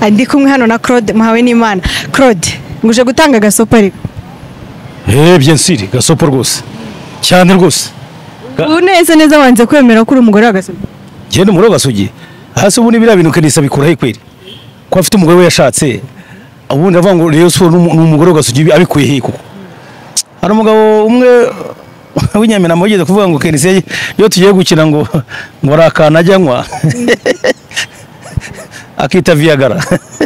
ndi kumwe hano na Claude muhawe n'Imana. Claude nguje gutanga gasopo ariko bien sûr gasopo rwose cyane rwose neza wanze kwemera ko uri umugore w'agasogi. Genda umugore w'agasogi hasi ubu nibira bintu Kenisa bikura he kweri ko afite umugore we yashatse ubundi avuga ngo Rayon Sport n'umugore w'agasogi abikuye he kuko hari umugabo umwe w'inyamena mugeze kuvuga ngo Kenisa yo tugiye gukina ngo arakana ajyanywa akita Viagra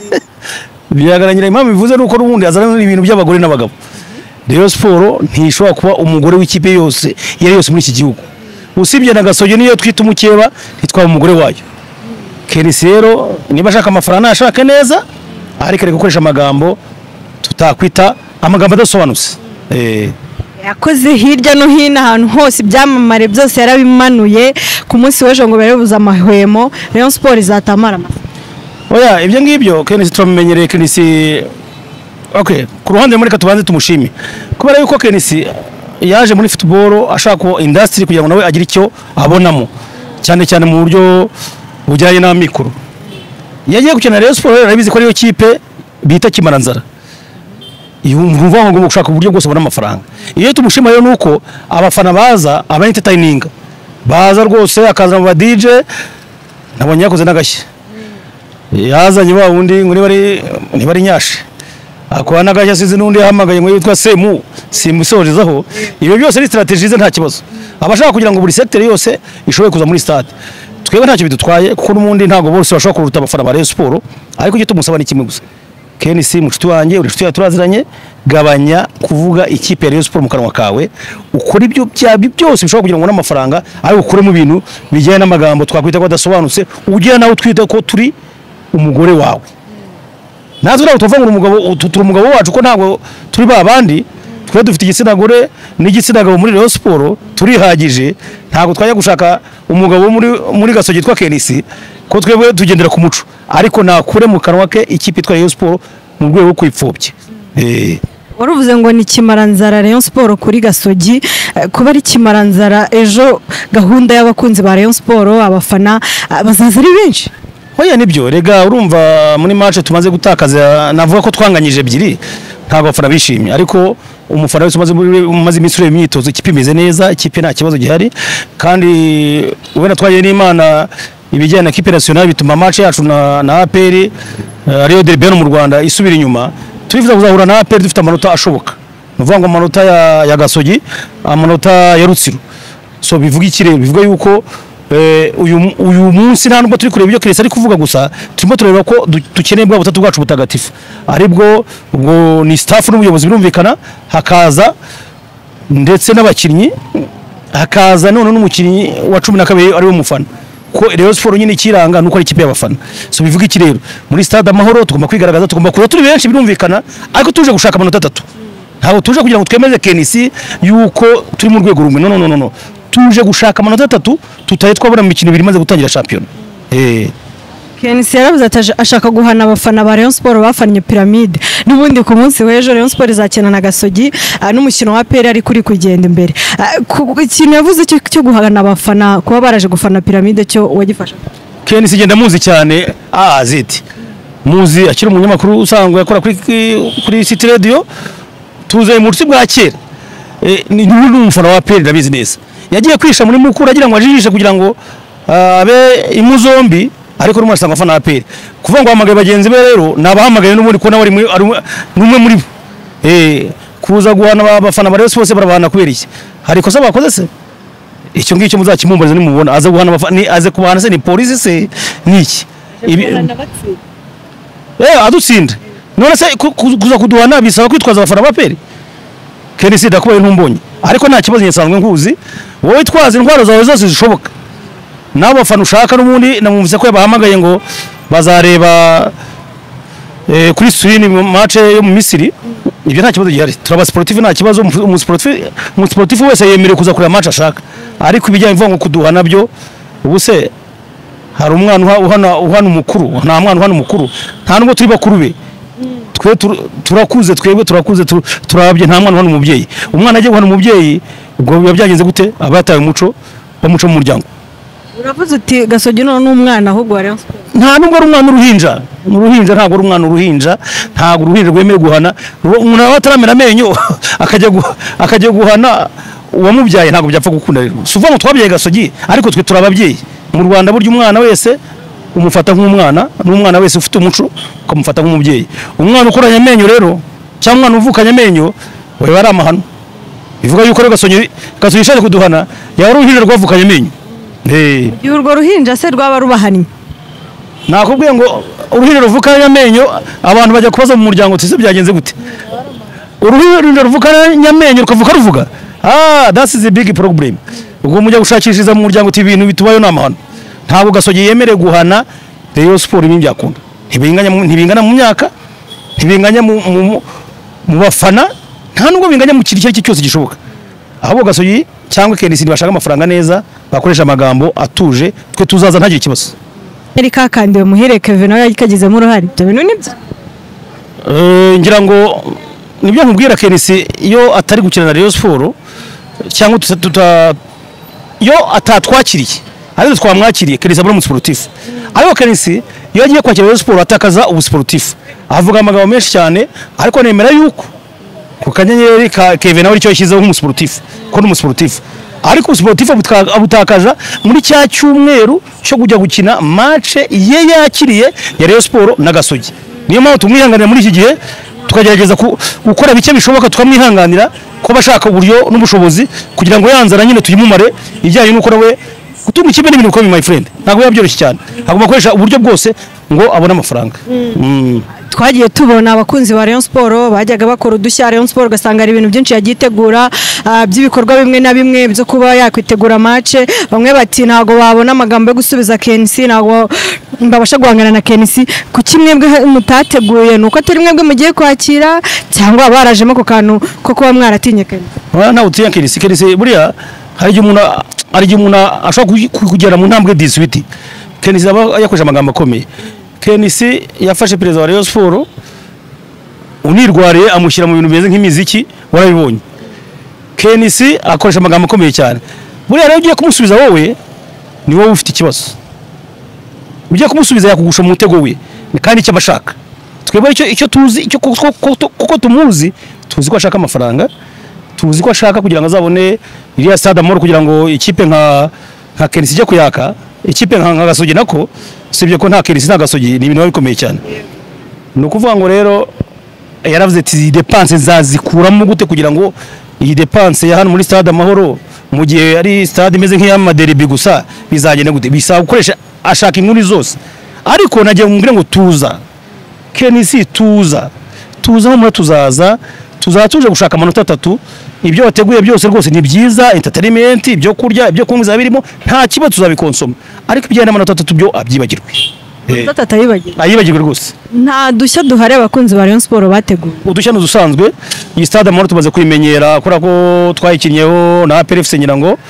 Viagra nyine impamvu bivuze nuko n'ubundi azana ibintu by'abagore n'abagabo. Rayon Sport ntishobora kuba umugore w'ikipe yose yari yose muri iki gihugu usibye na Gasogi niyo twita umukeba ntitwaba umugore wayo. Kenisa rero niba ashaka amafaranga ashaka neza ariko reka gukoresha amagambo tutakwita amagambo adasobanutse. Yakoze hirya no hino ahantu hose ibyamamare byose yarabimanuye ku munsi w'ejo ngo barebuza amahwemo Rayon Sport izatamara. Oya ibyo ngibyo Kenisa turamenyereye Kenisa. Okay, ku ruhande muri katubanze tumushime kubera yuko Kenisa yaje muri football ashaka industry kugira ngo nawe agire icyo abonamo cyane cyane mu buryo bujyanye na mikoro. Yagiye gukina Rayon Sport arabizi ko ariyo kipe bita kimaranzara. Yumva ngo gushaka uburyo bwose abona amafaranga. Iyo tumushima rero nuko abafana baza aba entertaining baza rwose akaza mu DJ nabonye yakoze nagashye. Yazanye ba wundi ngo ni bari nyashe akwana gashya size nundi yahamagaye ngo yitwa Semu simusorezaho. Ibyo byose ni strategies nta kibazo abashaka kugira ngo buri sector yose ishobore kuza muri stade. Twebwe ntacyo bidutwaye kuko n'umundi ntago bose bashaka kuruta abafana ba Rayon Sport ariko icyo tumusaba ni kimwe gusa Kenisa mucuti wanjye uri nshuti turaziranye gabanya kuvuga ikipe ya Rayon Sport mu kanwa kawe ukora ibyo byose bishobora kugira ngo n'amafaranga ariko ukore mu bintu bijyanye n'amagambo twakwita ko adasobanutse ugira nawe twita ko turi umugore wawe. Natwe nawe tuvuga ngo umugabo turi umugabo wacu ko ntabwo turi babandi twe dufite igitsina gore n'igitsina gabo muri Rayon Sport turihagije ntabwo twajya gushaka umugabo muri Gasogi twa Kenisa ko twebwe tugendera ku muco ariko nakure mu kanwa ke ikipe twa Rayon Sport mu rwego rwo kwipfobya. Waruvuze ngo ni kimaranzara Rayon Sport kuri Gasogi kuba ari kimaranzara ejo gahunda y'abakunzi ba Rayon Sport abafana bazaza ari benshi. Oya nibyo rega urumva muri match tumaze gutakaza navuga ko twanganyije ebyiri ntabwo abafana bishimye ariko umufana wese umaze iminsi ureba imyitozo ikipe imeze neza ikipe nta kibazo gihari kandi ubona twagiye n'Imana ibijyanye na kipe nationale bituma match yacu na APR Rio de Janeiro mu Rwanda isubira inyuma twifuza kuzahura na APR dufite amanota ashoboka nuvuga ngo amanota ya Gasogi amanota ya Rutsiro so bivuga ikirere bivuga yuko uyu munsi nta nubwo turi kureba ibyo Kenisa ari kuvuga gusa turimo tureba ko dukeneye bwa butatu bwacu butagatifu aribwo ubwo ni staff n'ubuyobozi birumvikana hakaza ndetse n'abakinnyi hakaza none n'umukinnyi wa 12 ari wo mufana ko Rayon Sport nyine kiranga nuko ari ikipe y'abafana so bivuga iki rero muri stade Amahoro tugomba kwigaragaza tugomba kuba turi benshi birumvikana ariko tuje gushaka amanota 3 ntabwo tuje kugira ngo twemeze Kenisa yuko turi mu rwego rumwe no tuje gushaka amanota 3 tutaye twabona mu mikino ibiri maze gutangira champion. Kenisa yaravuze ati ashaka guhana abafana ba Rayon Sport bafanye Pyramide n'ubundi ku munsi w'ejo Rayon Sport izakina na Gasogi n'umukino wa APR ari kuri kugenda imbere. Ikintu yavuze cyo guhana abafana kuba baraje gufana Pyramide cyo wagifasha. Kenisa igenda muzi cyane aziti muzi akiri umunyamakuru usangwe yakora kuri City Radio tuze mu rutsi bwa kera ni n'umufana wa APR ndabizi neza yagiye kwisha muri mukuru agira ngo ajijishe kugira ngo abe imuzombi ariko rumwe asanga afana APR kuvuga ngo hamagaye bagenzi be rero nabahamagaye n'ubundi ko nawe ari numwe muri bo kuza guhana abafana bare bose barabana kubera iki hari kosa bakoze se icyo ngicyo muzakimumbariza nimubona aze guhana abafana aze kubana se ni police se niki adutsinda none se kuza kuduhana bisaba kwitwaza abafana ba APR Kenisa dakubaye ntumbonye ariko nta kibazo nyesanzwe nkuzi wowe twaza indwara zawe zose zishoboka nabo bafana ushaka n'ubundi namumvise ko yabahamagaye ngo bazareba kuri Swini match yo mu Misiri ibyo nta kibazo gihari turaba sportif nta kibazo umusportif wese yemerewe kuza kureba match ashaka ariko ibijyanye mvuga ngo kuduha nabyo ubuse hari umwana uhana umukuru nta mwana uhana umukuru nta nubwo turi bakuru be turakuze twebwe turabye nta mwana uhana umubyeyi umwana agiye guhana umubyeyi ubwo biba byagenze gute abataye umuco bamuco mu muryango uravuze uti Gasogi none n'umwana ahubwo wa Rayon Sports nta nubwo ari umwana uruhinja ntabwo ari umwana uruhinja ntabwo uruhinja rwemewe guhana umuntu aba ataramera amenyo akajya guhana uwamubyaye ntabwo byapfa gukunda rero si uvuga ngo twabyaye Gasogi ariko twe turababyeyi mu Rwanda burya umwana wese umufata nk'umwana n'umwana wese ufite umuco ukamufata nk'umubyeyi umwana ukoranye amenyo rero cyangwa umwana uvukanye amenyo we bari amahano bivuga yuko rero Gasogi ishaje kuduhana yaba ari uruhinja rwavukanye amenyo igihe urwo ruhinja se rwaba rubahannye nakubwiye ngo uruhinja ruvukanye amenyo abantu bajya kubaza mu muryango tise byagenze gute uruhinja ruvukanye amenyo rukavuka ruvuga that is a big problem ubwo mujya gushakishiriza mu muryango uti ibintu bitubayo n'amahano ntabwo Gasogi yemerewe guhana Rayon Sports ibintu byakunda ntibingana mu myaka ntibinganya mu bafana nta nubwo binganya mu kintu icyo ari cyo cyose gishoboka ahubwo Gasogi cyangwa KNC bashaka amafaranga neza bakoresha amagambo atuje twe tuzaza ntagire ikibazo yari kakandiwe muhere Kevin nawe yakagizemo uruhare ibyo bintu nibyo ngira ngo nibyo nkubwira KNC iyo atari gukina na Rayon Sports cyangwa iyo atatwakiriye ariko twamwakiriye KNC abura mu sportif ariko KNC iyo agiye kwakira Rayon Sports atakaza ubu sportif avuga amagambo menshi cyane ariko nemera yuko ku kanyenyeri ka Kevin nawe icyo yashyizeho nk'umusportif ko n'umusportif ariko umusportif abutakaza muri cya cyumweru cyo kujya gukina match ye yakiriye ya Rayon Sports na Gasogi niyo mpamvu tumwihanganira muri iki gihe tukagerageza gukora bike bishoboka tukamwihanganira ko bashaka uburyo n'ubushobozi kugira ngo yanzara nyine tuyimumare ijyanye n'uko nawe gutunga ikipe n'ibintu bikomeye my friend ntabwo yabyoroshye cyane agomba gukoresha uburyo bwose ngo abone amafaranga twagiye tubona abakunzi ba Rayon Sports bajyaga bakora udushya Rayon Sports ugasanga ari ibintu byinshi yagiye itegura by'ibikorwa bimwe na bimwe byo kuba yakwitegura match bamwe bati ntago babona amagambo yo gusubiza KNC ntago mbabasha guhangana na KNC ku kimwe bwe mutateguye nuko atari mwebwe mugiye kwakira cyangwa barajemo ko kantu ko kuba mwaratinye KNC nta utiye KNC buriya hari igihe umuntu ashobora kugera mu ntambwe 18 KNC yakoresha amagambo akomeye KNC yafashe perezida wa Rayon Sports unirwariye amushyira mu bintu bimeze nk'imiziki warabibonye KNC akoresha amagambo akomeye cyane buriya rero ugiye kumusubiza wowe ni wowe ufite ikibazo ugiye kumusubiza yakugusha mu mutego we kandi icyo abashaka twebwe icyo tuzi icyo kuko tumuzi tuzi ko ashaka amafaranga tuzi ko ashaka kugira ngo azabone iriya Stade Amahoro kugira ngo ikipe nka KNC ijye kuyaka ikipe nka Gasogi nako sibye ko nta KNC nta Gasogi ni ibintu bikomeye cyane no kuvuga ngo rero yaravuze ati dépense zazikuramo gute kugira ngo iyi dépense ya hano muri Stade Amahoro mu gihe ari stade imeze nk'iy'amaderby gusa bizagenda gute bisaba gukoresha ashaka inkuru zose ariko nagiye mubwire ngo tuza KNC tuza aho muri tuje gushaka amanota 3 ibyo wateguye byose rwose ni byiza entertainment ibyo kurya ibyo kunywa zabirimo nta kibazo tuzabikonsoma ariko ibijyana amanota 3 byo abyibagirwe ayibagirwe rwose nta dushya duhare abakunzi ba Rayon Sports bateguye udushya n'udusanzwe iyi Stade Amahoro tumaze kuyimenyera kora ko twayikinyeho na PRFC ngira ngo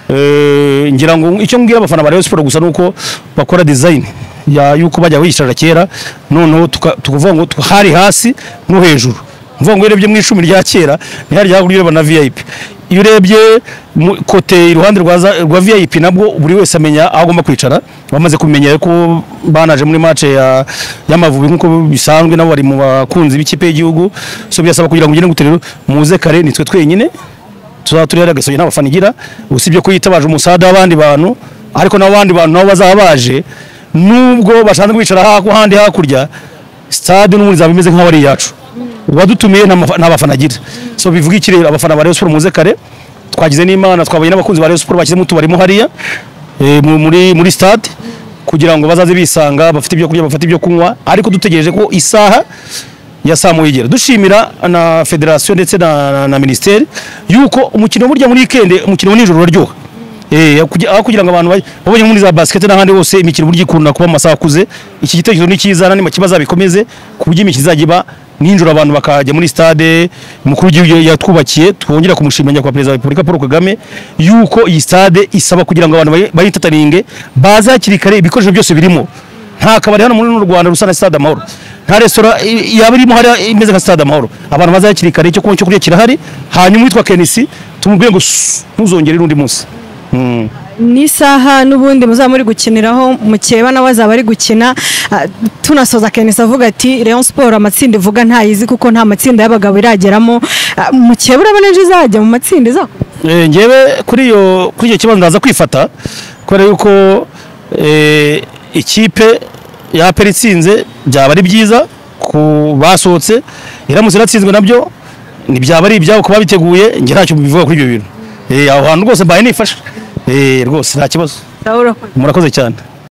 icyo mbwira abafana ba Rayon Sports gusa nuko bakora design ya yuko bajya wicara kera noneho tukuvuga ngo hari hasi no hejuru mvuga ngo urebye mu icumi rya kera ni hari ryagurira na VIP iyo urebye kote iruhande rwa VIP nabwo buri wese amenya aho agomba kwicara bamaze kumenyera ko banaje muri match y'Amavubi nkuko bisanzwe nabo bari mu bakunzi b'ikipe y'igihugu so byasaba kugira ngo ugende guterero muze kare nitwe twenyine tuzaturira Gasogi n'abafana igira usibye ko yitabaje umusada w'abandi bantu ariko n'abandi bantu nabo bazabaje nubwo bashanze kwicara handi hakurya stade n'umuri zabimeze nk'aho ari yacu wadutumiye n'abafana agira so bivuga iki rero abafana ba Rayon Sports muze kare twagize n'Imana twabanye n'abakunzi ba Rayon Sports bakize mutu barimo hariya muri stade kugira ngo bazaze bisanga bafite ibyo kurya bafite ibyo kunywa ariko dutegereje ko isaha ya saa moya dushimira na federation ndetse na ministeri yuko umukino burya muri weekend umukino nijoro uraryoha aho kugira ngo abantu babonye muri za basket n'ahandi hose imikino burya ikunda kuba amasaha akuze iki gitekerezo ni cyiza nani makibaza bikomeze kuburyo imikino izagiba ninjoro abantu bakajya muri stade mukuru w'igihugu yatwubakiye twongera kumushimira kwa perezida wa Republika Paul Kagame yuko iyi stade isaba kugira ngo abantu bayitataringe bazakiri kare ibikoresho byose birimo nta kabari hano muri Rwanda rusana Stade Amahoro nta restaurant yabirimo hari imeze nka Stade Amahoro abantu bazakiri kare cyo kurya kirahari hanyuma witwa KNC tumubwiye ngo ntuzongere undi munsi n'isaha n'ubundi muzaba muri gukiniraho mukeba nawe azaba ari gukina tunasoza Kenisi avuga ati Rayon Sport amatsinda ivuga ntayizi kuko nta matsinda y'abagabo irageramo mukeba urabona ejo izajya mu matsinda izako ngewe kuri icyo kibazo ndaza kwifata kubera yuko ikipe ya APR itsinze byaba ari byiza ku basohotse iramutse iratsinzwe nabyo byaba ari ibyabo kuba biteguye nge ntacyo bivuga kuri ibyo bintu aho hantu rwose mbaye nifashe rwose nta kibazo murakoze cyane.